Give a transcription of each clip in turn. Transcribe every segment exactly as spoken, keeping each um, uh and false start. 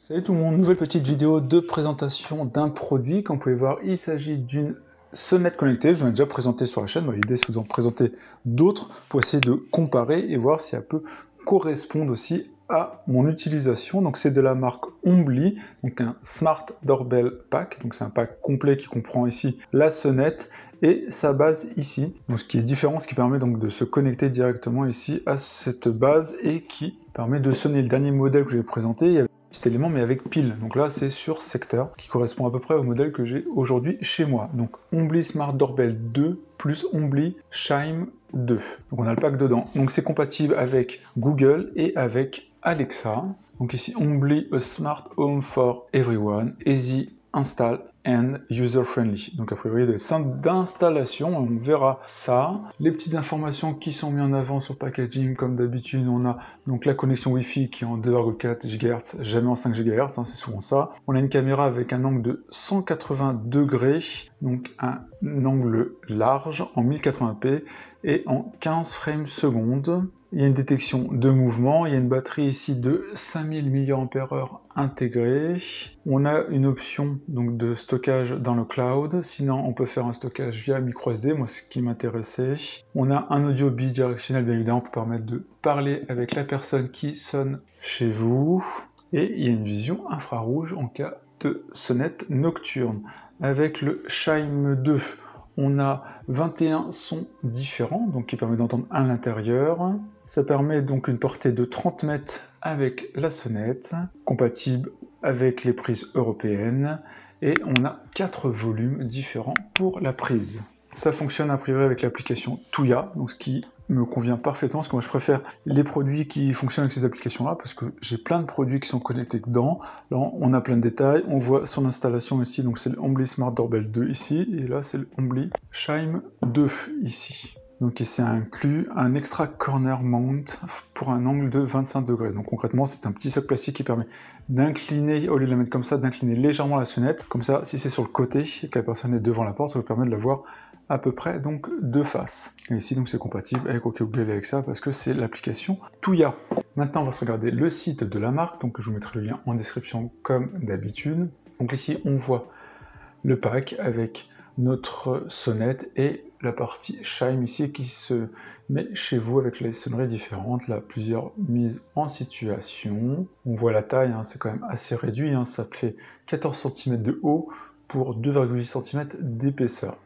Salut tout le monde, nouvelle petite vidéo de présentation d'un produit. Comme vous pouvez voir, il s'agit d'une sonnette connectée. Je vous ai déjà présenté sur la chaîne. L'idée c'est de vous en présenter d'autres pour essayer de comparer et voir si elle peut correspondre aussi à mon utilisation. Donc c'est de la marque Ombly, donc un Smart Doorbell Pack. Donc c'est un pack complet qui comprend ici la sonnette et sa base ici. Donc ce qui est différent, ce qui permet donc de se connecter directement ici à cette base et qui permet de sonner. Le dernier modèle que je vais présenter, il y avait petit élément mais avec pile, donc là c'est sur secteur qui correspond à peu près au modèle que j'ai aujourd'hui chez moi. Donc Ombly Smart Doorbell deux plus Ombly Chime deux, donc on a le pack dedans. Donc c'est compatible avec Google et avec Alexa. Donc ici Ombly a Smart Home for Everyone, Easy Install and User Friendly. Donc a priori de simple d'installation, on verra ça. Les petites informations qui sont mises en avant sur le packaging, comme d'habitude, on a donc la connexion Wi-Fi qui est en deux virgule quatre gigahertz, jamais en cinq gigahertz, hein, c'est souvent ça. On a une caméra avec un angle de cent quatre-vingts degrés, donc un angle large en mille quatre-vingts p et en quinze frames secondes. Il y a une détection de mouvement, il y a une batterie ici de cinq mille milliampères heure intégrée. On a une option donc de stockage dans le cloud, sinon on peut faire un stockage via micro S D, moi ce qui m'intéressait. On a un audio bidirectionnel bien évidemment pour permettre de parler avec la personne qui sonne chez vous. Et il y a une vision infrarouge en cas de sonnette nocturne. Avec le Chime deux, on a vingt et un sons différents, donc qui permet d'entendre à l'intérieur. Ça permet donc une portée de trente mètres avec la sonnette, compatible avec les prises européennes, et on a quatre volumes différents pour la prise. Ça fonctionne a priori avec l'application Tuya, donc ce qui me convient parfaitement, parce que moi je préfère les produits qui fonctionnent avec ces applications-là, parce que j'ai plein de produits qui sont connectés dedans. Là on a plein de détails, on voit son installation ici, donc c'est le Ombly Smart Doorbell deux ici, et là c'est le Ombly Chime deux ici. Donc ici inclut un extra corner mount pour un angle de vingt-cinq degrés. Donc concrètement c'est un petit socle plastique qui permet d'incliner, au lieu de la mettre comme ça, d'incliner légèrement la sonnette. Comme ça, si c'est sur le côté et que la personne est devant la porte, ça vous permet de la voir à peu près donc de face. Et ici donc c'est compatible avec OK Google et Alexa parce que c'est l'application Tuya. Maintenant on va se regarder le site de la marque, donc je vous mettrai le lien en description comme d'habitude. Donc ici on voit le pack avec notre sonnette et la partie Chime ici qui se met chez vous avec les sonneries différentes, là plusieurs mises en situation. On voit la taille, hein, c'est quand même assez réduit, hein, ça fait quatorze centimètres de haut pour deux virgule huit centimètres d'épaisseur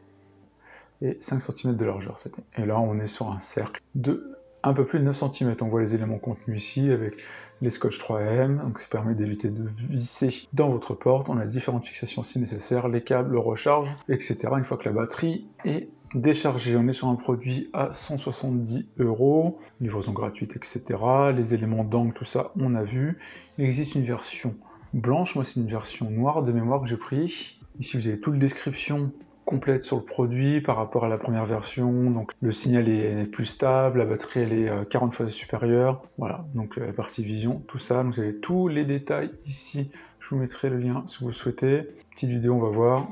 et cinq centimètres de largeur. Et là on est sur un cercle de un peu plus de neuf centimètres. On voit les éléments contenus ici avec les scotch trois M, donc ça permet d'éviter de visser dans votre porte. On a différentes fixations si nécessaire, les câbles, le recharge, et cetera. Une fois que la batterie est déchargée, on est sur un produit à cent soixante-dix euros, livraison gratuite, et cetera. Les éléments d'angle, tout ça, on a vu. Il existe une version blanche, moi c'est une version noire de mémoire que j'ai pris. Ici vous avez toute la description complète sur le produit par rapport à la première version, donc le signal est plus stable, la batterie elle est quarante fois supérieure, voilà, donc la partie vision, tout ça, donc vous avez tous les détails ici, je vous mettrai le lien si vous le souhaitez. Petite vidéo, on va voir.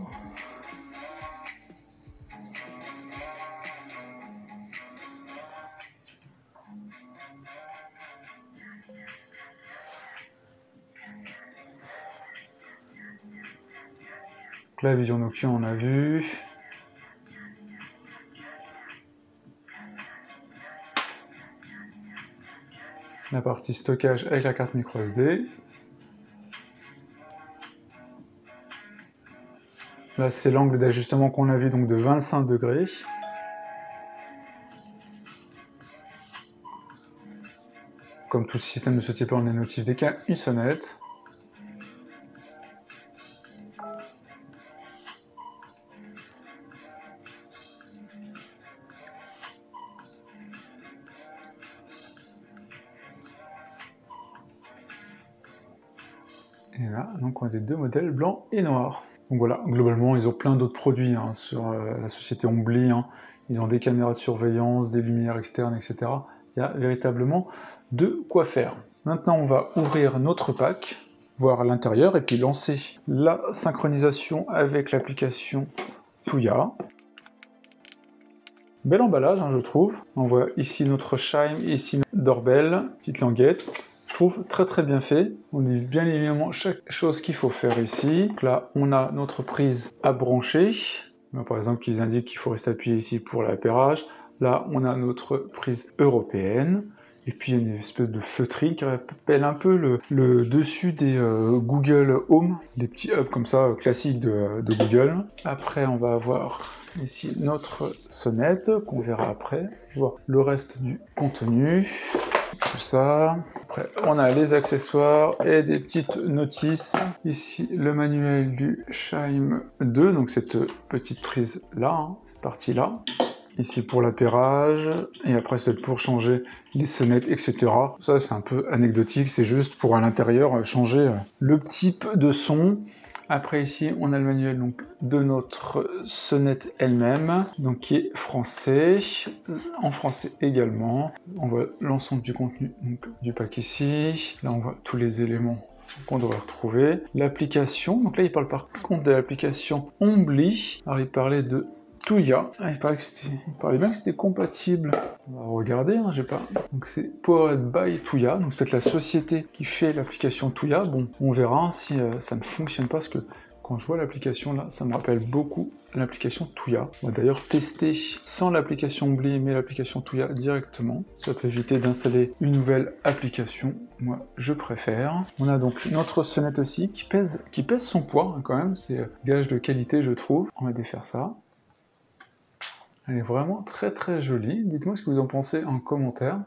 Donc la vision nocturne on a vu. La partie stockage avec la carte micro S D. Là c'est l'angle d'ajustement qu'on a vu, donc de vingt-cinq degrés. Comme tout système de ce type, on est notif dès qu'il y a une sonnette. Et là, donc on a les deux modèles blanc et noir. Donc voilà, globalement, ils ont plein d'autres produits hein, sur euh, la société Ombly. Hein. Ils ont des caméras de surveillance, des lumières externes, et cetera. Il y a véritablement de quoi faire. Maintenant, on va ouvrir notre pack, voir l'intérieur, et puis lancer la synchronisation avec l'application Tuya. Bel emballage, hein, je trouve. On voit ici notre Chime, ici notre Doorbell, petite languette. Je trouve très très bien fait. On dit bien évidemment chaque chose qu'il faut faire ici. Donc là, on a notre prise à brancher. Par exemple, ils indiquent qu'il faut rester appuyé ici pour l'appairage. Là, on a notre prise européenne. Et puis, il y a une espèce de feutrine qui rappelle un peu le, le dessus des euh, Google Home, les petits hubs comme ça, classiques de, de Google. Après, on va avoir ici notre sonnette, qu'on verra après. On va voir le reste du contenu, tout ça. Après, on a les accessoires et des petites notices. Ici, le manuel du Chime deux, donc cette petite prise-là, hein, cette partie-là. Ici pour l'appairage, et après c'est pour changer les sonnettes, et cetera. Ça c'est un peu anecdotique, c'est juste pour à l'intérieur changer le type de son. Après ici on a le manuel donc, de notre sonnette elle-même, donc qui est français, en français également. On voit l'ensemble du contenu donc, du pack ici. Là on voit tous les éléments qu'on devrait retrouver. L'application, donc là il parle par contre de l'application Ombly. Alors il parlait de Tuya. Ah, il, parlait que il parlait bien que c'était compatible. On va regarder, hein, j'ai pas. Donc c'est Powered by Tuya. Donc c'est peut-être la société qui fait l'application Tuya. Bon, on verra si euh, ça ne fonctionne pas, parce que quand je vois l'application là, ça me rappelle beaucoup l'application Tuya. On va d'ailleurs tester sans l'application Ombly, mais l'application Tuya directement. Ça peut éviter d'installer une nouvelle application. Moi, je préfère. On a donc notre sonnette aussi qui pèse, qui pèse son poids hein, quand même. C'est gage de qualité, je trouve. On va défaire ça. Elle est vraiment très très jolie. Dites-moi ce que vous en pensez en commentaire.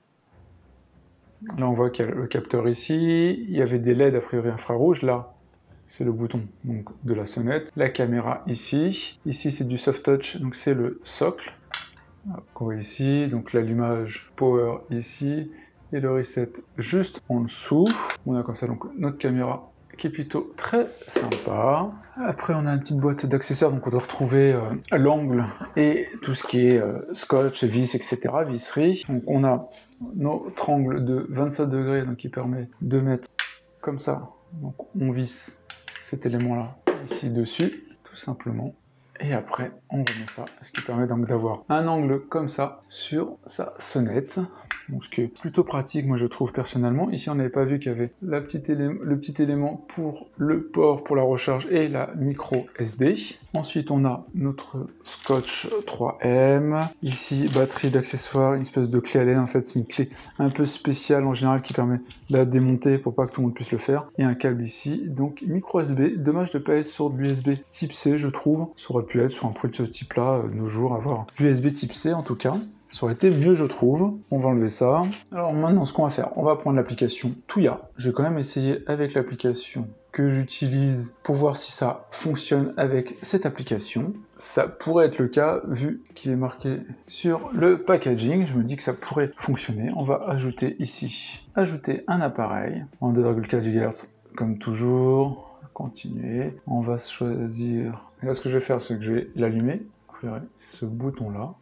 Là, on voit qu'il y a le capteur ici. Il y avait des L E D a priori infrarouge. Là, c'est le bouton donc, de la sonnette. La caméra ici. Ici, c'est du soft touch, donc c'est le socle. On voit ici, donc l'allumage power ici. Et le reset juste en dessous. On a comme ça donc notre caméra qui est plutôt très sympa. Après, on a une petite boîte d'accessoires, donc on doit retrouver euh, l'angle et tout ce qui est euh, scotch, vis, et cetera, visserie. Donc on a notre angle de vingt-sept degrés, donc qui permet de mettre comme ça. Donc on visse cet élément-là ici dessus, tout simplement. Et après, on remet ça, ce qui permet donc d'avoir un angle comme ça sur sa sonnette. Donc, ce qui est plutôt pratique, moi je trouve personnellement. Ici, on n'avait pas vu qu'il y avait la petite élément, le petit élément pour le port pour la recharge et la micro S D. Ensuite, on a notre scotch trois M. Ici, batterie d'accessoires, une espèce de clé à l'aide. En fait, c'est une clé un peu spéciale en général qui permet de la démonter pour pas que tout le monde puisse le faire. Et un câble ici, donc micro S B. Dommage de ne pas être sur de l'U S B type C, je trouve. Ça aurait pu être sur un produit de ce type-là, euh, nos jours, avoir l'U S B type C en tout cas. Ça aurait été mieux, je trouve. On va enlever ça. Alors maintenant, ce qu'on va faire, on va prendre l'application Tuya. Je vais quand même essayer avec l'application que j'utilise pour voir si ça fonctionne avec cette application. Ça pourrait être le cas, vu qu'il est marqué sur le packaging. Je me dis que ça pourrait fonctionner. On va ajouter ici, ajouter un appareil en deux virgule quatre gigahertz, comme toujours. Continuer. On va choisir... Et là, ce que je vais faire, c'est que je vais l'allumer. C'est ce bouton-là.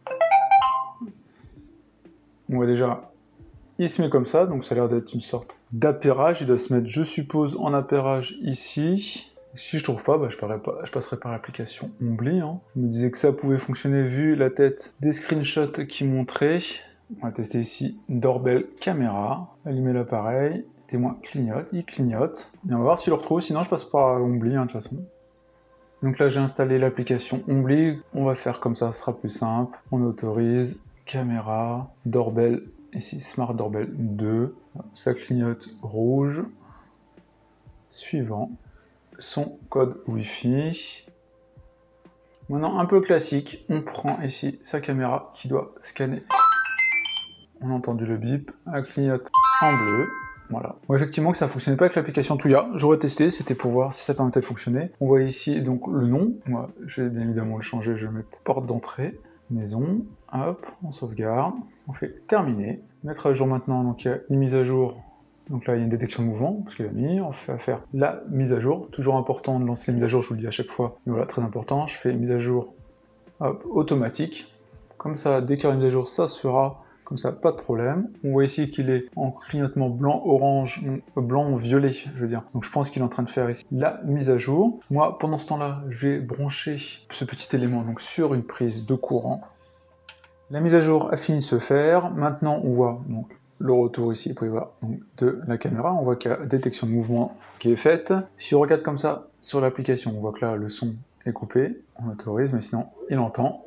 On voit déjà, il se met comme ça, donc ça a l'air d'être une sorte d'appairage. Il doit se mettre, je suppose, en appairage ici. Si je trouve pas, bah, je, pas, je passerai par l'application Ombly. Hein. Je me disais que ça pouvait fonctionner vu la tête des screenshots qui montraient. On va tester ici Doorbell caméra. Allumer l'appareil. Témoin clignote, il clignote. Et on va voir si je le retrouve, sinon je passe par Ombly hein, de toute façon. Donc là j'ai installé l'application Ombly. On va faire comme ça, ce sera plus simple. On autorise. Caméra, doorbell, ici Smart Doorbell deux, ça clignote rouge. Suivant, son code Wi-Fi. Maintenant, un peu classique, on prend ici sa caméra qui doit scanner. On a entendu le bip, elle clignote en bleu. Voilà. Bon, effectivement que ça ne fonctionnait pas avec l'application Tuya. J'aurais testé, c'était pour voir si ça permettait de fonctionner. On voit ici donc le nom. Moi, je vais bien évidemment le changer, je vais mettre porte d'entrée. Maison, hop, on sauvegarde, on fait terminer, mettre à jour maintenant, donc il y a une mise à jour, donc là il y a une détection de mouvement, parce qu'il a mis, on fait faire la mise à jour, toujours important de lancer les mises à jour, je vous le dis à chaque fois, mais voilà, très important, je fais mise à jour, hop, automatique, comme ça, dès qu'il y aura une mise à jour, ça se fera, comme ça, pas de problème. On voit ici qu'il est en clignotement blanc, orange, blanc, violet, je veux dire. Donc je pense qu'il est en train de faire ici la mise à jour. Moi, pendant ce temps-là, je vais brancher ce petit élément donc sur une prise de courant. La mise à jour a fini de se faire. Maintenant, on voit donc le retour ici, vous pouvez voir, donc, de la caméra. On voit qu'il y a détection de mouvement qui est faite. Si on regarde comme ça sur l'application, on voit que là, le son est coupé. On autorise, mais sinon, il entend.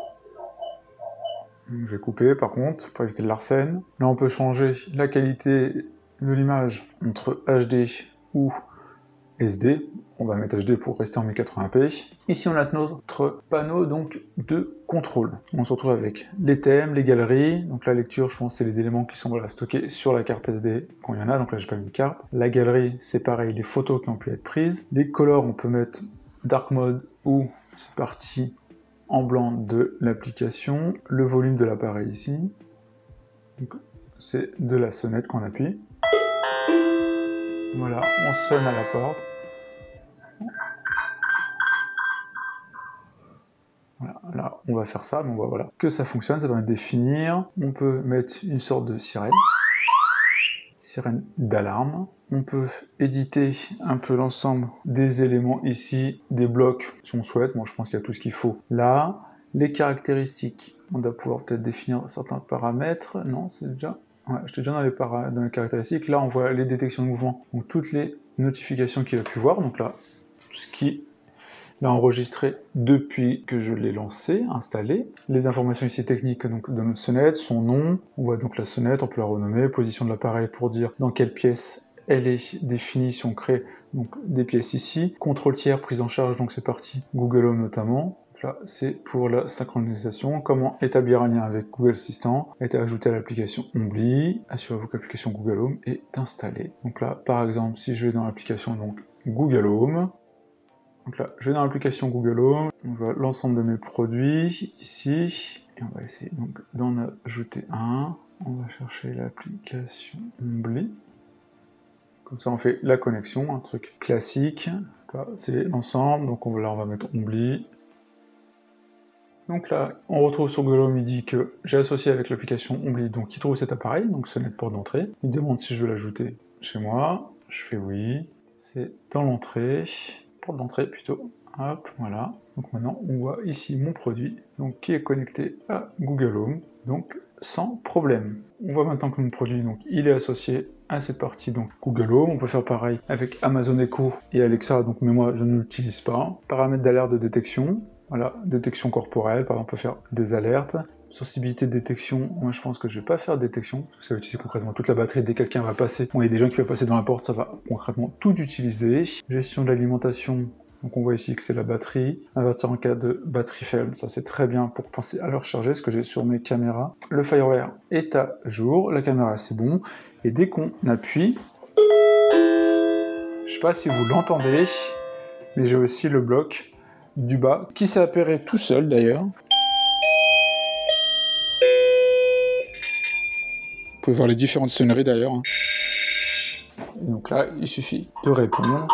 Donc, je vais couper, par contre, pour éviter de l'arsène. Là, on peut changer la qualité de l'image entre H D ou S D. On va mettre H D pour rester en mille quatre-vingts p. Ici, on a notre panneau donc de contrôle. On se retrouve avec les thèmes, les galeries. Donc la lecture, je pense, c'est les éléments qui sont voilà, stockés sur la carte S D quand il y en a. Donc là, j'ai pas mis de carte. La galerie, c'est pareil, les photos qui ont pu être prises. Les colors, on peut mettre dark mode ou c'est parti en blanc de l'application. Le volume de l'appareil ici. C'est de la sonnette qu'on appuie. Voilà, on sonne à la porte. Voilà, là, on va faire ça, donc on voit voilà, que ça fonctionne, ça permet de définir. On peut mettre une sorte de sirène, sirène d'alarme. On peut éditer un peu l'ensemble des éléments ici, des blocs, si on souhaite. Bon, je pense qu'il y a tout ce qu'il faut là. Les caractéristiques, on doit pouvoir peut-être définir certains paramètres. Non, c'est déjà... Ouais, j'étais déjà dans les, para... dans les caractéristiques. Là, on voit les détections de mouvement, donc toutes les notifications qu'il a pu voir. Donc là, ce qui l'a enregistré depuis que je l'ai lancé, installé. Les informations ici techniques donc, de notre sonnette, son nom. On voit donc la sonnette, on peut la renommer. Position de l'appareil pour dire dans quelle pièce elle est définie si on crée donc, des pièces ici. Contrôle tiers, prise en charge, donc c'est parti. Google Home notamment. Là, c'est pour la synchronisation. Comment établir un lien avec Google Assistant a été ajouté à l'application Ombly. Assurez-vous que l'application Google Home est installée. Donc là, par exemple, si je vais dans l'application donc Google Home, donc là, je vais dans l'application Google Home, on voit l'ensemble de mes produits ici, et on va essayer donc d'en ajouter un. On va chercher l'application Ombly. Comme ça, on fait la connexion, un truc classique. Là, c'est l'ensemble, donc on va, là, on va mettre Ombly. Donc là, on retrouve sur Google Home, il dit que j'ai associé avec l'application Ombly, donc il trouve cet appareil, donc sonnette porte d'entrée. Il demande si je veux l'ajouter chez moi. Je fais oui. C'est dans l'entrée, porte d'entrée plutôt. Hop, voilà. Donc maintenant, on voit ici mon produit, donc qui est connecté à Google Home, donc sans problème. On voit maintenant que mon produit, donc il est associé à cette partie donc Google Home. On peut faire pareil avec Amazon Echo et Alexa, donc mais moi je ne l'utilise pas. Paramètres d'alerte de détection. Voilà, détection corporelle, par exemple, on peut faire des alertes. Sensibilité de détection, moi je pense que je vais pas faire de détection, parce que ça va utiliser concrètement toute la batterie. Dès que quelqu'un va passer, bon, il y a des gens qui vont passer dans la porte, ça va concrètement tout utiliser. Gestion de l'alimentation, donc on voit ici que c'est la batterie. Avertir en cas de batterie faible, ça c'est très bien pour penser à le recharger, ce que j'ai sur mes caméras. Le fireware est à jour, la caméra c'est bon, et dès qu'on appuie, je sais pas si vous l'entendez, mais j'ai aussi le bloc du bas, qui s'est appairé tout seul d'ailleurs. Vous pouvez voir les différentes sonneries d'ailleurs. Et donc là, il suffit de répondre.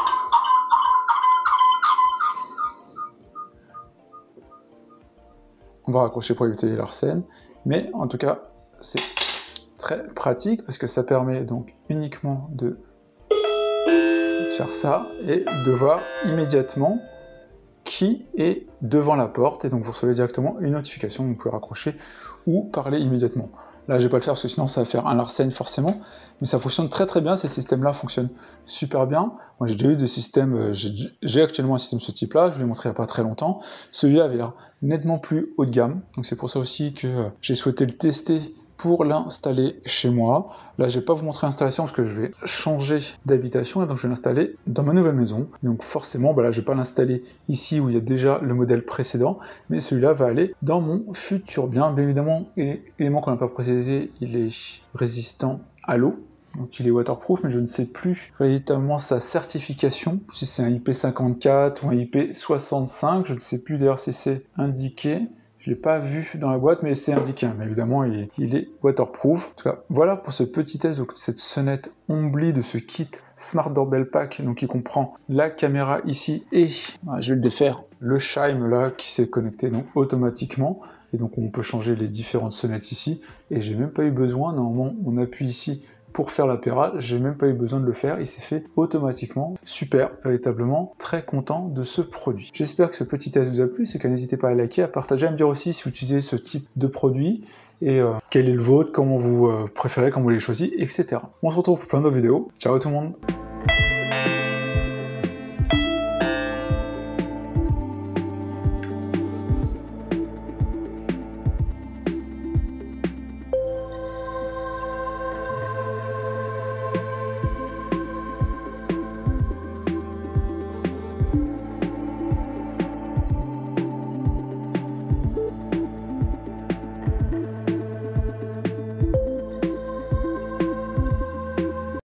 On va raccrocher pour éviter l'arsène, mais en tout cas, c'est très pratique parce que ça permet donc uniquement de faire ça et de voir immédiatement qui est devant la porte, et donc vous recevez directement une notification, vous pouvez raccrocher ou parler immédiatement. Là, je vais pas le faire parce que sinon ça va faire un larcène forcément, mais ça fonctionne très très bien, ces systèmes-là fonctionnent super bien. Moi j'ai déjà eu des systèmes, j'ai actuellement un système de ce type-là, je vous l'ai montré il n'y a pas très longtemps. Celui-là avait l'air nettement plus haut de gamme, donc c'est pour ça aussi que j'ai souhaité le tester pour l'installer chez moi. Là, je vais pas vous montrer l'installation parce que je vais changer d'habitation et donc je vais l'installer dans ma nouvelle maison. Donc forcément, bah là, je vais pas l'installer ici où il y a déjà le modèle précédent, mais celui-là va aller dans mon futur bien. Bien évidemment, élément qu'on n'a pas précisé, il est résistant à l'eau. Donc il est waterproof, mais je ne sais plus véritablement sa certification, si c'est un I P cinquante-quatre ou un I P soixante-cinq, je ne sais plus d'ailleurs si c'est indiqué. Je ne l'ai pas vu dans la boîte, mais c'est indiqué. Mais évidemment, il est, il est waterproof. En tout cas, voilà pour ce petit test de cette sonnette Ombly de ce kit Smart Doorbell Pack, donc qui comprend la caméra ici et, ah, je vais le défaire, le chime là qui s'est connecté donc automatiquement. Et donc on peut changer les différentes sonnettes ici. Et j'ai même pas eu besoin, normalement on appuie ici pour faire l'appareil, j'ai même pas eu besoin de le faire, il s'est fait automatiquement. Super, véritablement très content de ce produit. J'espère que ce petit test vous a plu, c'est qu'à n'hésitez pas à liker, à partager, à me dire aussi si vous utilisez ce type de produit. et euh, quel est le vôtre, comment vous euh, préférez, comment vous les choisissez, et cetera. On se retrouve pour plein d'autres vidéos. Ciao tout le monde!